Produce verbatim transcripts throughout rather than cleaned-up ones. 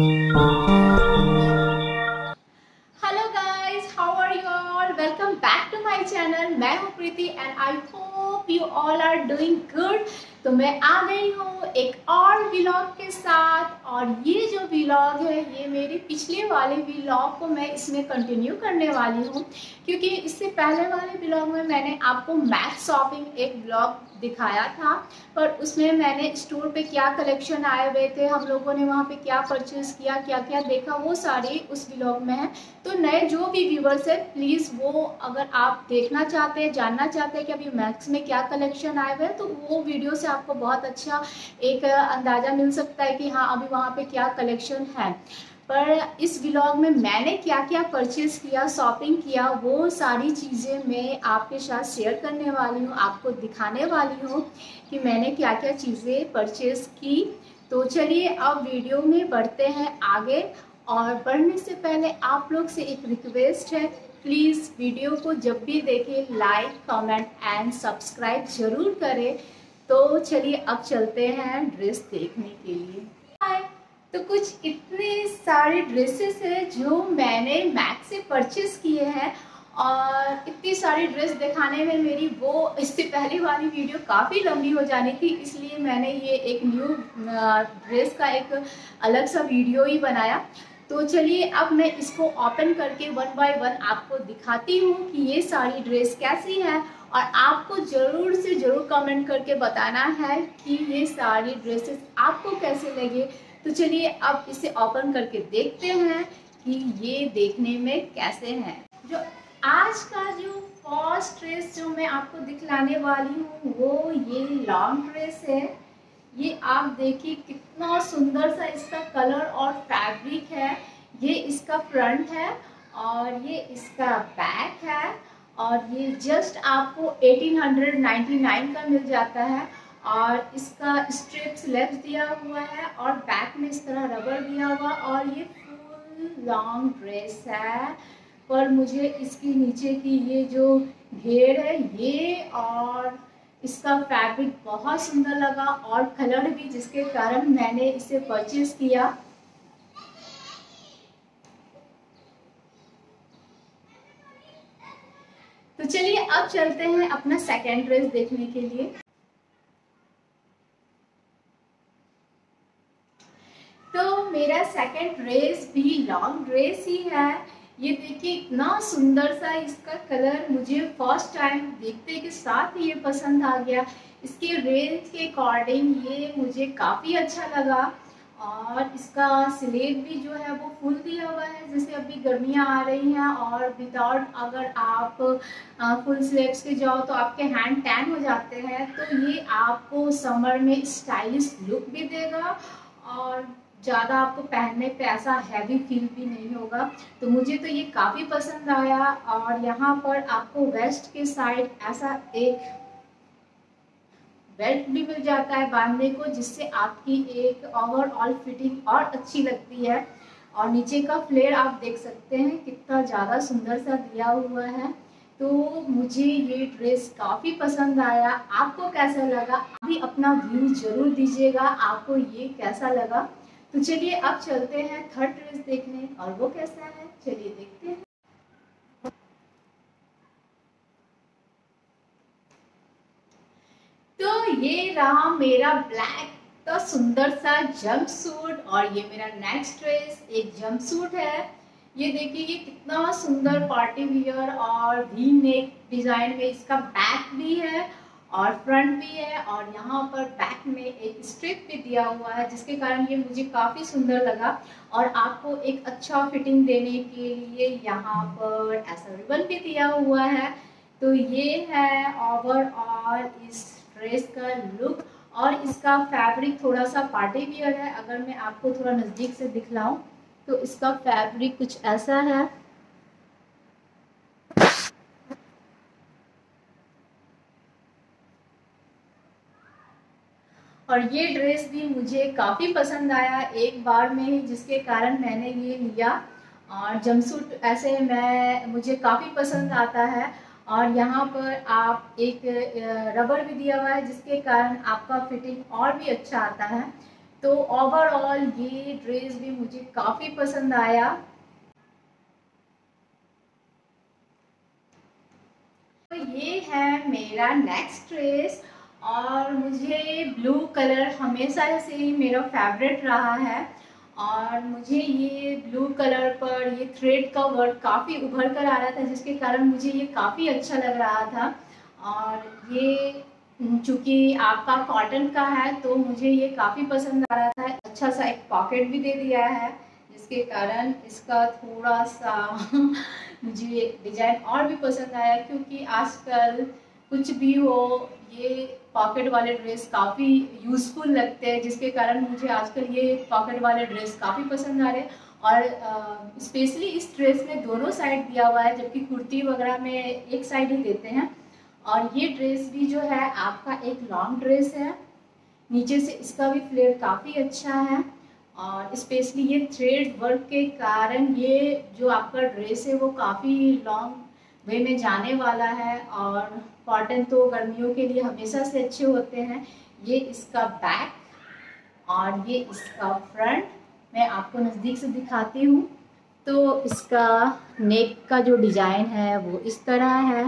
Hello guys, how are you all? Welcome back to my channel. मैं हूँ Preeti and I hope you all are doing good. तो मैं आ गई हूँ एक और व्लॉग के साथ, और ये जो व्लॉग है ये मेरे पिछले वाले व्लॉग को मैं इसमें कंटिन्यू करने वाली हूँ, क्योंकि इससे पहले वाले व्लॉग में मैंने आपको मैक्स शॉपिंग एक व्लॉग दिखाया था, पर उसमें मैंने स्टोर पे क्या कलेक्शन आए हुए थे, हम लोगों ने वहाँ पे क्या परचेज किया, क्या क्या देखा, वो सारी उस व्लॉग में है। तो नए जो भी व्यूवर्स है, प्लीज़ वो अगर आप देखना चाहते हैं, जानना चाहते हैं कि अभी मैक्स में क्या कलेक्शन आए हुए हैं, तो वो वीडियो से आपको बहुत अच्छा एक अंदाज़ा मिल सकता है कि हाँ अभी वहाँ पे क्या कलेक्शन है। पर इस व्लॉग में मैंने क्या क्या परचेज किया, शॉपिंग किया, वो सारी चीज़ें मैं आपके साथ शेयर करने वाली हूँ, आपको दिखाने वाली हूँ कि मैंने क्या क्या चीज़ें परचेज की। तो चलिए अब वीडियो में बढ़ते हैं आगे, और बढ़ने से पहले आप लोग से एक रिक्वेस्ट है, प्लीज़ वीडियो को जब भी देखें लाइक कमेंट एंड सब्सक्राइब जरूर करें। तो चलिए अब चलते हैं ड्रेस देखने के लिए। हाय, तो कुछ इतने सारे ड्रेसेस हैं जो मैंने मैक्स से परचेज किए हैं, और इतनी सारी ड्रेस दिखाने में मेरी वो इससे पहले वाली वीडियो काफ़ी लंबी हो जानी थी, इसलिए मैंने ये एक न्यू ड्रेस का एक अलग सा वीडियो ही बनाया। तो चलिए अब मैं इसको ओपन करके वन बाय वन आपको दिखाती हूँ कि ये सारी ड्रेस कैसी है, और आपको ज़रूर से ज़रूर कमेंट करके बताना है कि ये सारी ड्रेसेस आपको कैसे लगे। तो चलिए अब इसे ओपन करके देखते हैं कि ये देखने में कैसे हैं। जो आज का जो फर्स्ट ड्रेस जो मैं आपको दिखलाने वाली हूँ वो ये लॉन्ग ड्रेस है। ये आप देखिए कितना सुंदर सा इसका कलर और फैब्रिक है। ये इसका फ्रंट है और ये इसका बैक है, और ये जस्ट आपको अठारह सौ निन्यानवे का मिल जाता है। और इसका स्ट्रिप्स लेग्स दिया हुआ है और बैक में इस तरह रबर दिया हुआ, और ये फुल लॉन्ग ड्रेस है। पर मुझे इसकी नीचे की ये जो घेर है ये और इसका फैब्रिक बहुत सुंदर लगा, और कलर भी, जिसके कारण मैंने इसे परचेज किया। तो चलिए अब चलते हैं अपना सेकेंड ड्रेस देखने के लिए। तो मेरा सेकेंड ड्रेस भी लॉन्ग ड्रेस ही है। ये देखिए इतना सुंदर सा इसका कलर, मुझे फर्स्ट टाइम देखते के साथ ही ये पसंद आ गया। इसके रेंज के अकॉर्डिंग ये मुझे काफ़ी अच्छा लगा, और इसका स्लीव भी जो है वो फुल दिया हुआ है, जैसे अभी गर्मियाँ आ रही हैं, और विदाउट अगर आप फुल स्लीव्स के जाओ तो आपके हैंड टैन हो जाते हैं, तो ये आपको समर में स्टाइलिश लुक भी देगा, और ज़्यादा आपको पहनने पे ऐसा हैवी फील भी नहीं होगा। तो मुझे तो ये काफ़ी पसंद आया। और यहाँ पर आपको वेस्ट के साइड ऐसा एक बेल्ट भी मिल जाता है बांधने को, जिससे आपकी एक ओवरऑल फिटिंग और अच्छी लगती है। और नीचे का फ्लेयर आप देख सकते हैं कितना ज़्यादा सुंदर सा दिया हुआ है। तो मुझे ये ड्रेस काफ़ी पसंद आया। आपको कैसा लगा? अभी अपना व्यू जरूर दीजिएगा, आपको ये कैसा लगा। तो चलिए अब चलते हैं थर्ड ड्रेस देखने, और वो कैसा है चलिए देखते हैं। तो ये रहा मेरा ब्लैक का सुंदर सा जंप सूट, और ये मेरा नेक्स्ट ड्रेस एक जंप सूट है। ये देखिए ये कितना सुंदर पार्टी वियर और वी नेक डिजाइन में इसका बैक भी है और फ्रंट भी है, और यहाँ पर बैक में एक स्ट्रिप भी दिया हुआ है, जिसके कारण ये मुझे काफ़ी सुंदर लगा। और आपको एक अच्छा फिटिंग देने के लिए यहाँ पर ऐसा रिबन भी दिया हुआ है। तो ये है ओवरऑल इस ड्रेस का लुक, और इसका फैब्रिक थोड़ा सा पार्टी वियर है। अगर मैं आपको थोड़ा नज़दीक से दिखलाऊं तो इसका फैब्रिक कुछ ऐसा है। और ये ड्रेस भी मुझे काफ़ी पसंद आया एक बार में ही, जिसके कारण मैंने ये लिया। और जंपसूट ऐसे मैं मुझे काफ़ी पसंद आता है। और यहाँ पर आप एक रबर भी दिया हुआ है, जिसके कारण आपका फिटिंग और भी अच्छा आता है। तो ओवरऑल ये ड्रेस भी मुझे काफ़ी पसंद आया। तो ये है मेरा नेक्स्ट ड्रेस, और मुझे ब्लू कलर हमेशा से ही मेरा फेवरेट रहा है, और मुझे ये ब्लू कलर पर ये थ्रेड का वर्क काफ़ी उभर कर आ रहा था, जिसके कारण मुझे ये काफ़ी अच्छा लग रहा था। और ये चूँकि आपका कॉटन का है तो मुझे ये काफ़ी पसंद आ रहा था। अच्छा सा एक पॉकेट भी दे दिया है, जिसके कारण इसका थोड़ा सा मुझे डिज़ाइन और भी पसंद आया, क्योंकि आजकल कुछ भी हो ये पॉकेट वाले ड्रेस काफ़ी यूज़फुल लगते हैं, जिसके कारण मुझे आजकल ये पॉकेट वाले ड्रेस काफ़ी पसंद आ रहे हैं। और स्पेशली इस ड्रेस में दोनों साइड दिया हुआ है, जबकि कुर्ती वगैरह में एक साइड ही देते हैं। और ये ड्रेस भी जो है आपका एक लॉन्ग ड्रेस है, नीचे से इसका भी फ्लेयर काफ़ी अच्छा है, और स्पेशली ये थ्रेड वर्क के कारण ये जो आपका ड्रेस है वो काफ़ी लॉन्ग वे में जाने वाला है। और कॉटन तो गर्मियों के लिए हमेशा से अच्छे होते हैं। ये इसका बैक और ये इसका फ्रंट, मैं आपको नज़दीक से दिखाती हूँ। तो इसका नेक का जो डिज़ाइन है वो इस तरह है।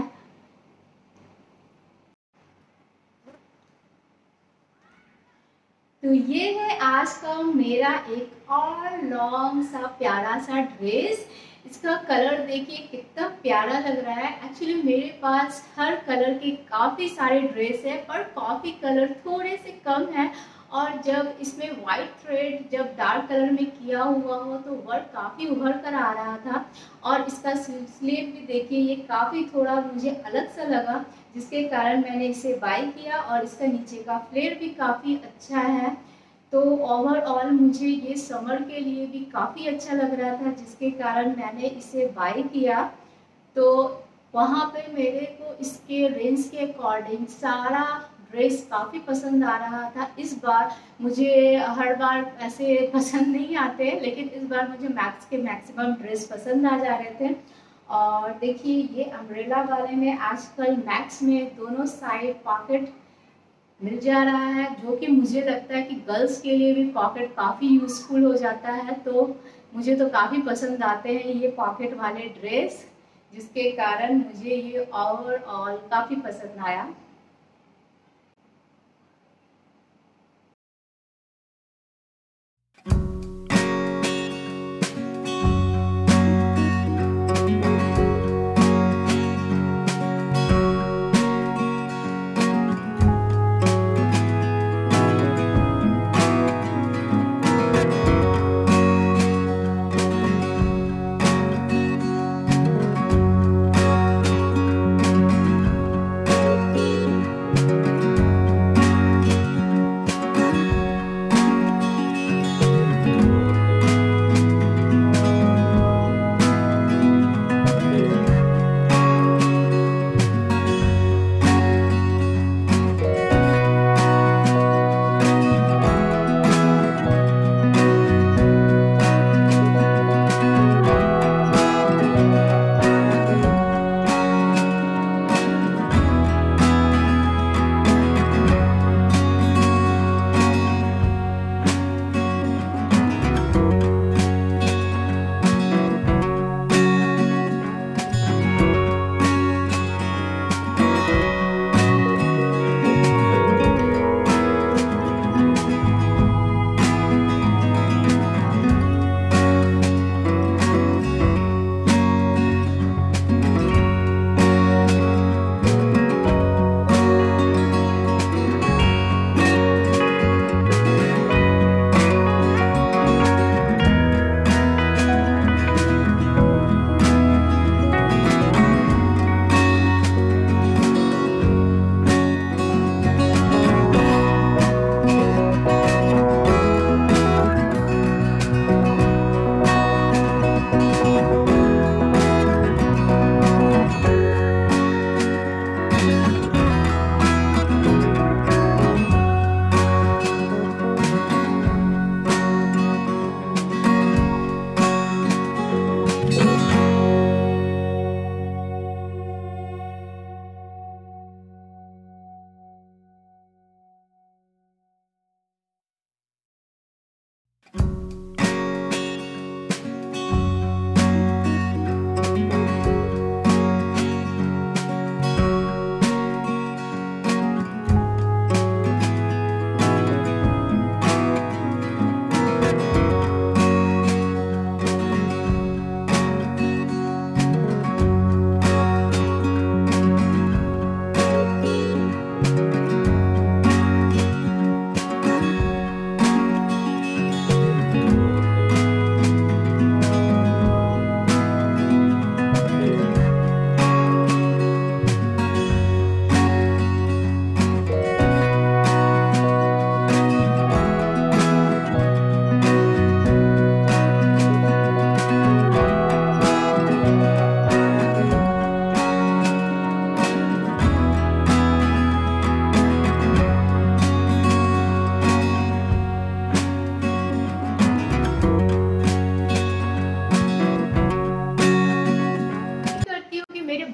तो ये है आज का मेरा एक और लॉन्ग सा प्यारा सा ड्रेस। इसका कलर देखिए कितना प्यारा लग रहा है। एक्चुअली मेरे पास हर कलर के काफ़ी सारे ड्रेस है, पर कॉफ़ी कलर थोड़े से कम है। और जब इसमें वाइट थ्रेड जब डार्क कलर में किया हुआ हो तो वर्क काफ़ी उभर कर आ रहा था। और इसका स्लीव भी देखिए ये काफ़ी थोड़ा मुझे अलग सा लगा, जिसके कारण मैंने इसे बाय किया। और इसका नीचे का फ्लेयर भी काफ़ी अच्छा है। तो ओवरऑल मुझे ये समर के लिए भी काफ़ी अच्छा लग रहा था, जिसके कारण मैंने इसे बाय किया। तो वहाँ पे मेरे को इसके रेंज के अकॉर्डिंग सारा ड्रेस काफ़ी पसंद आ रहा था। इस बार मुझे हर बार ऐसे पसंद नहीं आते, लेकिन इस बार मुझे मैक्स के मैक्सिमम ड्रेस पसंद आ जा रहे थे। और देखिए ये अम्ब्रेला वाले में आजकल मैक्स में दोनों साइड पॉकेट मिल जा रहा है, जो कि मुझे लगता है कि गर्ल्स के लिए भी पॉकेट काफ़ी यूज़फुल हो जाता है। तो मुझे तो काफ़ी पसंद आते हैं ये पॉकेट वाले ड्रेस, जिसके कारण मुझे ये ओवरऑल काफ़ी पसंद आया।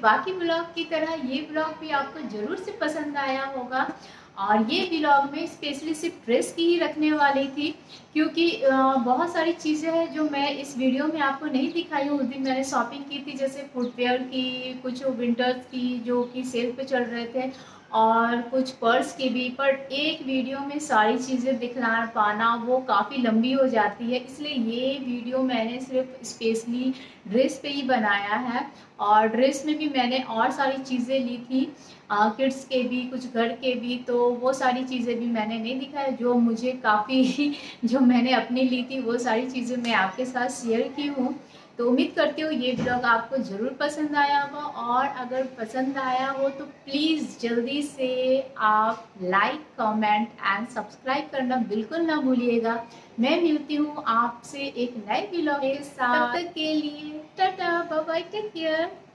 बाकी ब्लॉग की तरह ये ब्लॉग भी आपको ज़रूर से पसंद आया होगा। और ये व्लॉग में स्पेशली सिर्फ ड्रेस की ही रखने वाली थी, क्योंकि बहुत सारी चीज़ें हैं जो मैं इस वीडियो में आपको नहीं दिखाई हूँ। उस दिन मैंने शॉपिंग की थी, जैसे फुटवेयर की, कुछ विंटर्स की जो कि सेल पे चल रहे थे, और कुछ पर्स की भी। पर एक वीडियो में सारी चीज़ें दिखला पाना वो काफ़ी लंबी हो जाती है, इसलिए ये वीडियो मैंने सिर्फ स्पेशली ड्रेस पे ही बनाया है। और ड्रेस में भी मैंने और सारी चीज़ें ली थी, किड्स के भी, कुछ घर के भी, तो वो सारी चीज़ें भी मैंने नहीं दिखाई। जो मुझे काफ़ी जो मैंने अपनी ली थी वो सारी चीज़ें मैं आपके साथ शेयर की हूँ। तो उम्मीद करती हूँ ये ब्लॉग आपको ज़रूर पसंद आया होगा, और अगर पसंद आया हो तो प्लीज़ जल्दी से आप लाइक, कमेंट एंड सब्सक्राइब करना बिल्कुल ना भूलिएगा। मैं मिलती हूँ आपसे एक नए ब्लॉग के साथ, तब तक के लिए tata, bye bye, take care.